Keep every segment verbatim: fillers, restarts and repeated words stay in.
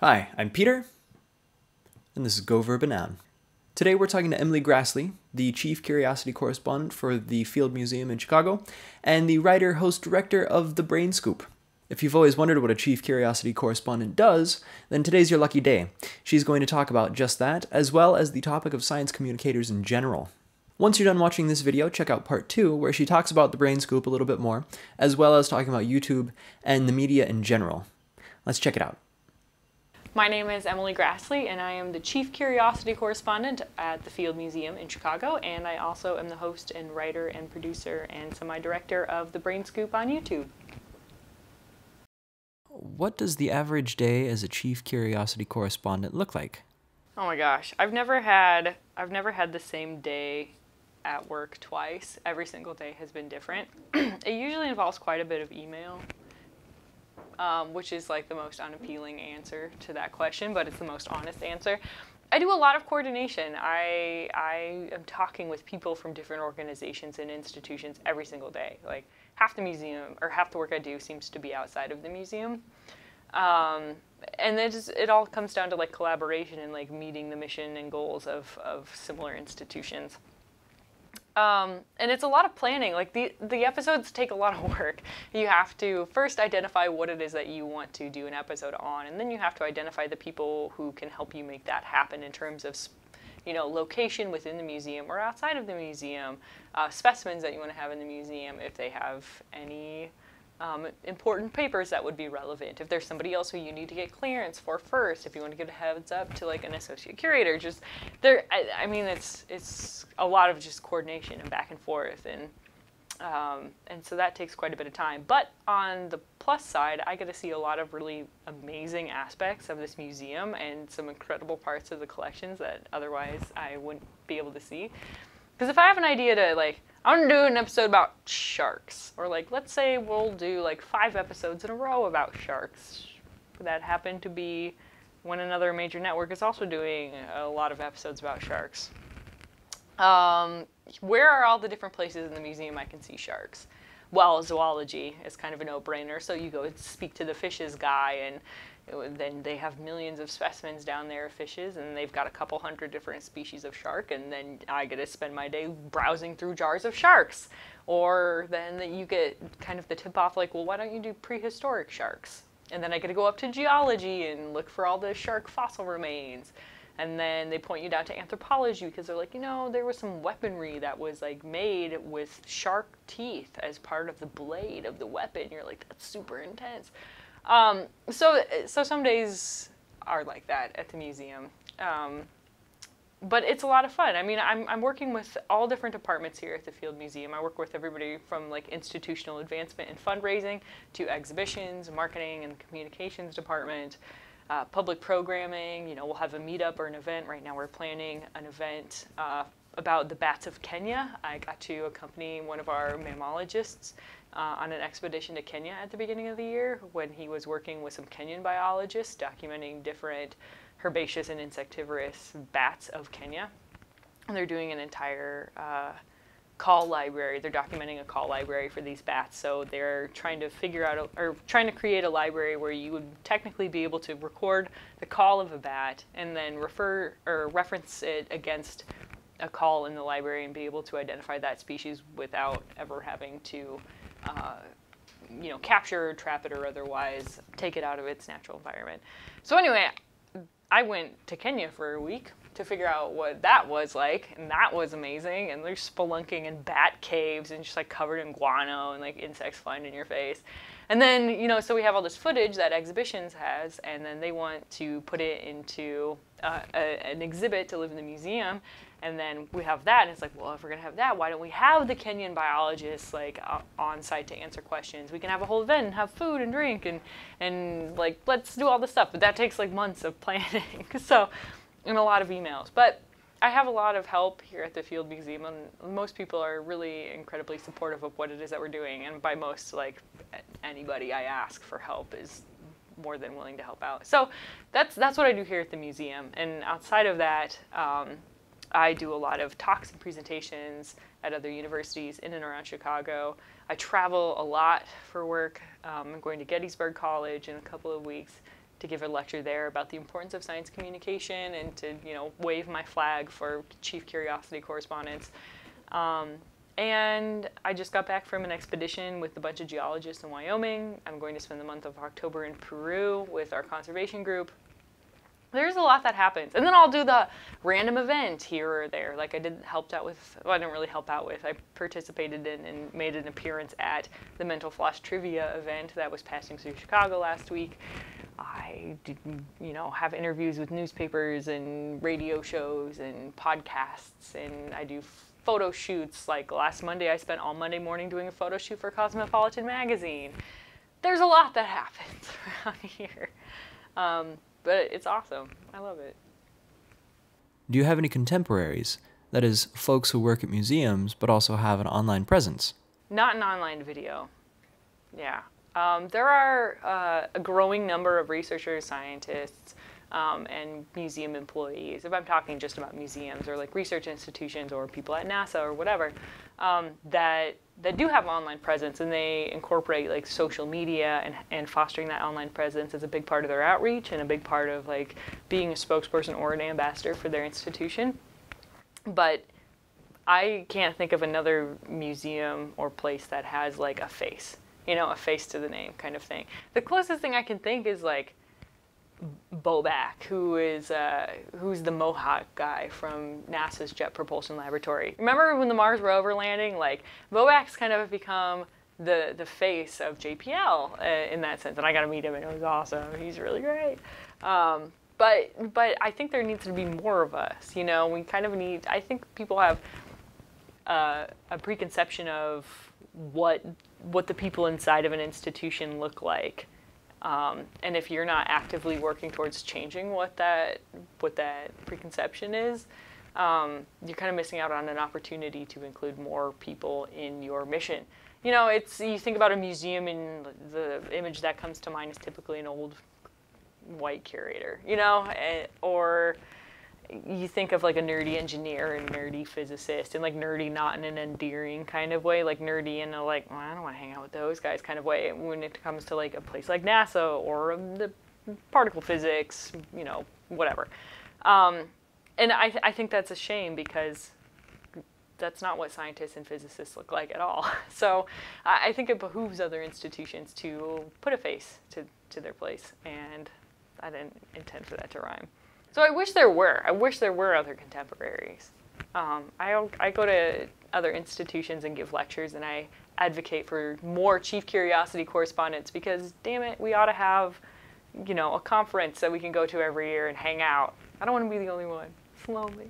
Hi, I'm Peter, and this is Go Verb and Noun. Today we're talking to Emily Graslie, the Chief Curiosity Correspondent for the Field Museum in Chicago, and the writer, host, director of The Brain Scoop. If you've always wondered what a Chief Curiosity Correspondent does, then today's your lucky day. She's going to talk about just that, as well as the topic of science communicators in general. Once you're done watching this video, check out part two, where she talks about The Brain Scoop a little bit more, as well as talking about YouTube and the media in general. Let's check it out. My name is Emily Graslie, and I am the Chief Curiosity Correspondent at the Field Museum in Chicago, and I also am the host and writer and producer and semi-director of The Brain Scoop on YouTube. What does the average day as a Chief Curiosity Correspondent look like? Oh my gosh, I've never had I've never had the same day at work twice. Every single day has been different. It usually involves quite a bit of email. Um, which is like the most unappealing answer to that question, but it's the most honest answer. I do a lot of coordination. I, I am talking with people from different organizations and institutions every single day. Like half the museum, or half the work I do seems to be outside of the museum. Um, and it, just, it all comes down to like collaboration and like meeting the mission and goals of, of similar institutions. Um, and it's a lot of planning. Like the, the episodes take a lot of work. You have to first identify what it is that you want to do an episode on, and then you have to identify the people who can help you make that happen in terms of, you know, location within the museum or outside of the museum, uh, specimens that you want to have in the museum, if they have any um, important papers that would be relevant, if there's somebody else who you need to get clearance for first, if you want to give a heads up to like an associate curator. Just there, I, I mean, it's it's a lot of just coordination and back and forth, and um, and so that takes quite a bit of time. But on the plus side, I get to see a lot of really amazing aspects of this museum and some incredible parts of the collections that otherwise I wouldn't be able to see. Because if I have an idea to like, I want to do an episode about sharks, or like, let's say we'll do like five episodes in a row about sharks. That happen to be when another major network is also doing a lot of episodes about sharks. Um, where are all the different places in the museum I can see sharks? Well, zoology is kind of a no-brainer. So you go and speak to the fishes guy, and it, then they have millions of specimens down there of fishes, and they've got a couple hundred different species of shark, and then I get to spend my day browsing through jars of sharks. Or then you get kind of the tip-off, like, well, why don't you do prehistoric sharks? And then I get to go up to geology and look for all the shark fossil remains. And then they point you down to anthropology, because they're like, you know, there was some weaponry that was like made with shark teeth as part of the blade of the weapon. You're like, that's super intense. Um, so, so some days are like that at the museum. Um, but it's a lot of fun. I mean, I'm, I'm working with all different departments here at the Field Museum. I work with everybody from like institutional advancement and fundraising to exhibitions, marketing and communications department. Uh, public programming, you know, we'll have a meetup or an event. Right now we're planning an event uh, about the bats of Kenya. I got to accompany one of our mammalogists uh, on an expedition to Kenya at the beginning of the year when he was working with some Kenyan biologists documenting different herbaceous and insectivorous bats of Kenya. And they're doing an entire uh, call library. They're documenting a call library for these bats. So they're trying to figure out, a, or trying to create a library where you would technically be able to record the call of a bat and then refer or reference it against a call in the library and be able to identify that species without ever having to, uh, you know, capture, trap it, or otherwise take it out of its natural environment. So anyway, I went to Kenya for a week to figure out what that was like, and that was amazing. And they're spelunking in bat caves and just like covered in guano and like insects flying in your face. And then, you know, so we have all this footage that exhibitions has, and then they want to put it into uh, a, an exhibit to live in the museum. And then we have that, and it's like, well, if we're gonna have that, why don't we have the Kenyan biologists like uh, on site to answer questions? We can have a whole event and have food and drink and and like let's do all this stuff. But that takes like months of planning, so and a lot of emails. But I have a lot of help here at the Field Museum, and most people are really incredibly supportive of what it is that we're doing. And by most, like anybody I ask for help is more than willing to help out. So that's that's what I do here at the museum. And outside of that, um, I do a lot of talks and presentations at other universities in and around Chicago. I travel a lot for work. Um, I'm going to Gettysburg College in a couple of weeks to give a lecture there about the importance of science communication and to, you know, wave my flag for Chief Curiosity Correspondents. Um, and I just got back from an expedition with a bunch of geologists in Wyoming. I'm going to spend the month of October in Peru with our conservation group. There's a lot that happens. And then I'll do the random event here or there. Like I did helped out with, well, I didn't really help out with, I participated in and made an appearance at the Mental Floss Trivia event that was passing through Chicago last week. I did, you know, have interviews with newspapers and radio shows and podcasts, and I do photo shoots. Like last Monday, I spent all Monday morning doing a photo shoot for Cosmopolitan magazine. There's a lot that happens around here. Um, But it's awesome. I love it. Do you have any contemporaries? That is, folks who work at museums but also have an online presence? Not an online video. Yeah. Um, there are uh, a growing number of researchers, scientists, um, and museum employees. If I'm talking just about museums or like research institutions or people at NASA or whatever, um, that that do have online presence, and they incorporate like social media and, and fostering that online presence as a big part of their outreach and a big part of like being a spokesperson or an ambassador for their institution. But I can't think of another museum or place that has like a face, you know, a face to the name kind of thing. The closest thing I can think is like Bobak, who is uh, who's the Mohawk guy from NASA's Jet Propulsion Laboratory. Remember when the Mars rover landing? Like Bobak's kind of become the the face of J P L uh, in that sense, and I got to meet him, and it was awesome. He's really great. Um, but but I think there needs to be more of us. You know, we kind of need. I think people have uh, a preconception of what what the people inside of an institution look like. Um, and if you're not actively working towards changing what that what that preconception is, um, you're kind of missing out on an opportunity to include more people in your mission. You know, it's you think about a museum, and the image that comes to mind is typically an old white curator. You know, or you think of like a nerdy engineer and nerdy physicist, and like nerdy not in an endearing kind of way, like nerdy in a like, well, I don't want to hang out with those guys kind of way. When it comes to like a place like NASA or the particle physics, you know, whatever. Um, and I, th I think that's a shame, because that's not what scientists and physicists look like at all. So I, I think it behooves other institutions to put a face to, to their place, and I didn't intend for that to rhyme. So I wish there were. I wish there were other contemporaries. Um, I, I go to other institutions and give lectures, and I advocate for more Chief Curiosity Correspondents, because, damn it, we ought to have, you know, a conference that we can go to every year and hang out. I don't want to be the only one. It's lonely.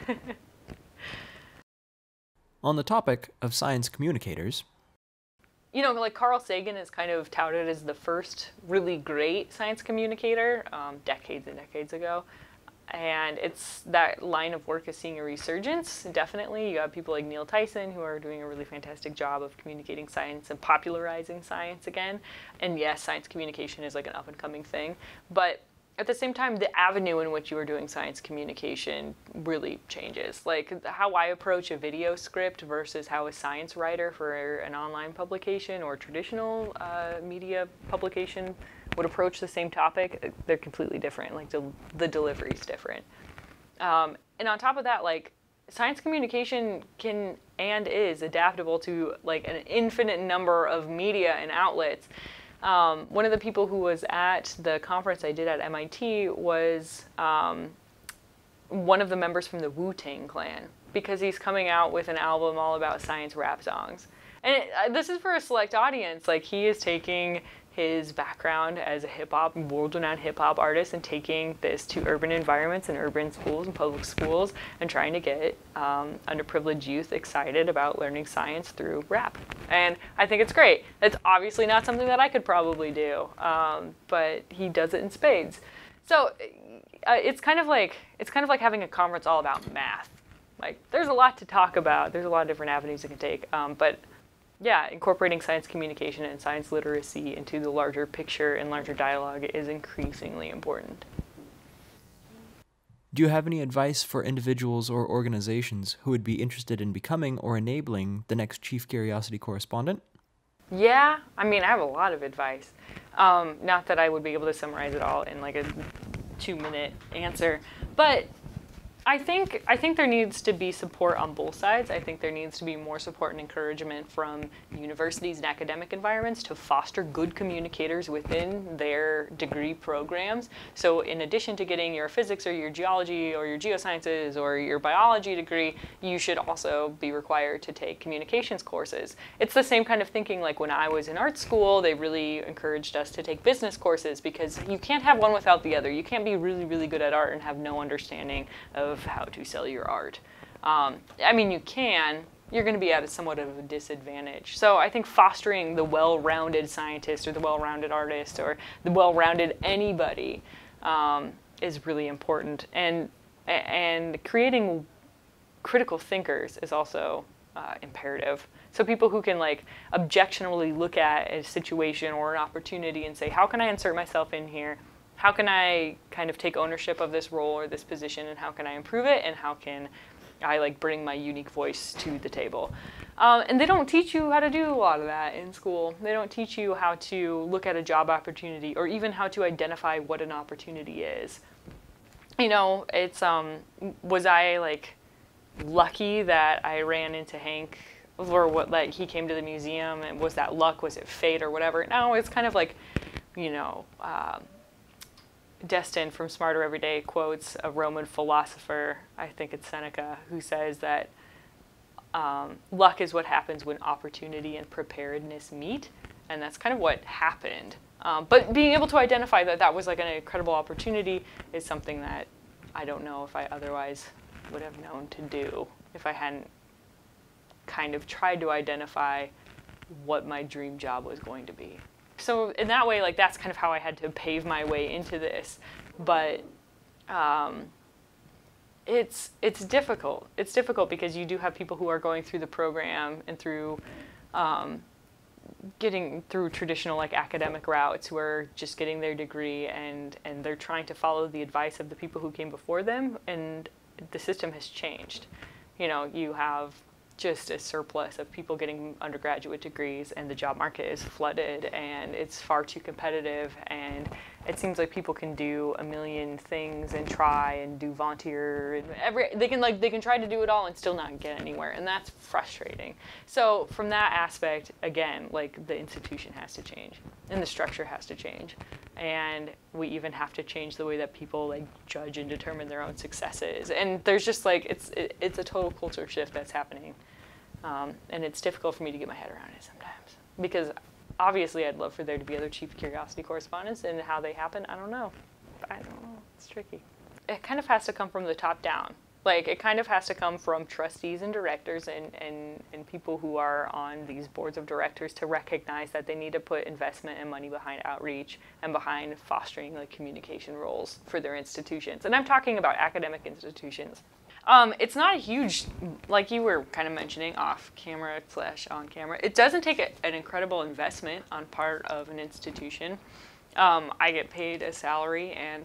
On the topic of science communicators, you know, like Carl Sagan is kind of touted as the first really great science communicator um, decades and decades ago. And it's that line of work is seeing a resurgence, definitely. You have people like Neil Tyson who are doing a really fantastic job of communicating science and popularizing science again. And yes, science communication is like an up-and-coming thing. But at the same time, the avenue in which you are doing science communication really changes. Like how I approach a video script versus how a science writer for an online publication or traditional uh, media publication would approach the same topic, they're completely different. Like the, the delivery is different. Um, and on top of that, like science communication can and is adaptable to like an infinite number of media and outlets. Um, one of the people who was at the conference I did at M I T was um, one of the members from the Wu-Tang Clan, because he's coming out with an album all about science rap songs. And it, uh, this is for a select audience. Like he is taking his background as a hip-hop, world-renowned hip-hop artist, and taking this to urban environments and urban schools and public schools and trying to get um, underprivileged youth excited about learning science through rap. And I think it's great. It's obviously not something that I could probably do, um, but he does it in spades. So uh, it's kind of like it's kind of like having a conference all about math. Like there's a lot to talk about. There's a lot of different avenues it can take, um, but yeah, incorporating science communication and science literacy into the larger picture and larger dialogue is increasingly important. Do you have any advice for individuals or organizations who would be interested in becoming or enabling the next Chief Curiosity Correspondent? Yeah, I mean, I have a lot of advice. Um, not that I would be able to summarize it all in like a two-minute answer, but I think I think there needs to be support on both sides. I think there needs to be more support and encouragement from universities and academic environments to foster good communicators within their degree programs. So in addition to getting your physics or your geology or your geosciences or your biology degree, you should also be required to take communications courses. It's the same kind of thinking like when I was in art school, they really encouraged us to take business courses because you can't have one without the other. You can't be really, really good at art and have no understanding of of how to sell your art. Um, I mean, you can, you're going to be at a somewhat of a disadvantage. So I think fostering the well-rounded scientist or the well-rounded artist or the well-rounded anybody um, is really important. And, and creating critical thinkers is also uh, imperative. So people who can like objectionably look at a situation or an opportunity and say, how can I insert myself in here? How can I kind of take ownership of this role or this position, and how can I improve it, and how can I like bring my unique voice to the table? Um, and they don't teach you how to do a lot of that in school. They don't teach you how to look at a job opportunity or even how to identify what an opportunity is. You know, it's, um, was I like lucky that I ran into Hank or what, like he came to the museum, and was that luck? Was it fate or whatever? No, it's kind of like, you know, um, Destin from Smarter Every Day quotes a Roman philosopher, I think it's Seneca, who says that um, luck is what happens when opportunity and preparedness meet, and that's kind of what happened. Um, but being able to identify that that was like an incredible opportunity is something that I don't know if I otherwise would have known to do if I hadn't kind of tried to identify what my dream job was going to be. So in that way, like that's kind of how I had to pave my way into this, but um, it's it's difficult. It's difficult because you do have people who are going through the program and through um, getting through traditional like academic routes who are just getting their degree, and and they're trying to follow the advice of the people who came before them, and the system has changed. You know, you have just a surplus of people getting undergraduate degrees, and the job market is flooded, and it's far too competitive, and it seems like people can do a million things and try and do volunteer and every they can like they can try to do it all and still not get anywhere, and that's frustrating. So from that aspect, again, like the institution has to change and the structure has to change, and we even have to change the way that people like judge and determine their own successes. And there's just like it's it, it's a total culture shift that's happening. Um, and it's difficult for me to get my head around it sometimes, because obviously I'd love for there to be other Chief Curiosity Correspondents, and how they happen, I don't know. I don't know. It's tricky. It kind of has to come from the top down. Like, it kind of has to come from trustees and directors and, and, and people who are on these boards of directors to recognize that they need to put investment and money behind outreach and behind fostering like communication roles for their institutions. And I'm talking about academic institutions. Um, it's not a huge, like you were kind of mentioning off camera slash on camera, it doesn't take a, an incredible investment on part of an institution. Um, I get paid a salary, and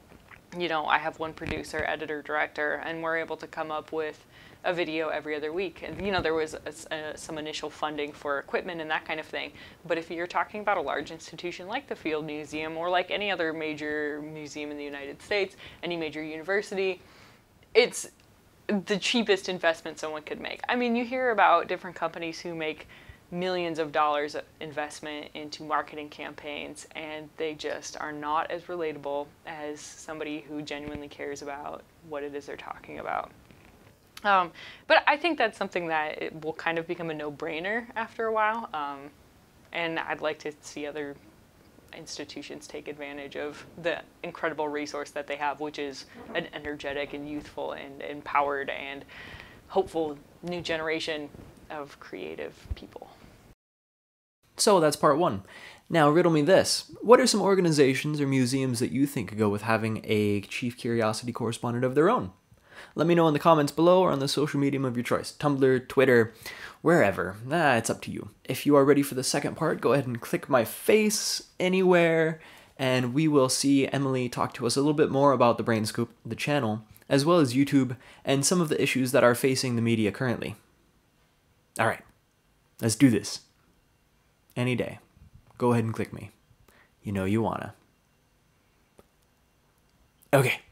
you know, I have one producer, editor, director, and we're able to come up with a video every other week. And you know, there was a, a, some initial funding for equipment and that kind of thing. But if you're talking about a large institution like the Field Museum, or like any other major museum in the United States, any major university, it's the cheapest investment someone could make. I mean, you hear about different companies who make millions of dollars of investment into marketing campaigns, and they just are not as relatable as somebody who genuinely cares about what it is they're talking about. Um, but I think that's something that it will kind of become a no-brainer after a while, um, and I'd like to see other institutions take advantage of the incredible resource that they have, which is an energetic and youthful and empowered and hopeful new generation of creative people. So that's part one. Now riddle me this. What are some organizations or museums that you think could go with having a Chief Curiosity Correspondent of their own? Let me know in the comments below or on the social medium of your choice. Tumblr, Twitter, wherever. Ah, it's up to you. If you are ready for the second part, go ahead and click my face anywhere, and we will see Emily talk to us a little bit more about the Brain Scoop, the channel, as well as YouTube, and some of the issues that are facing the media currently. Alright, let's do this. Any day. Go ahead and click me. you know you wanna. Okay,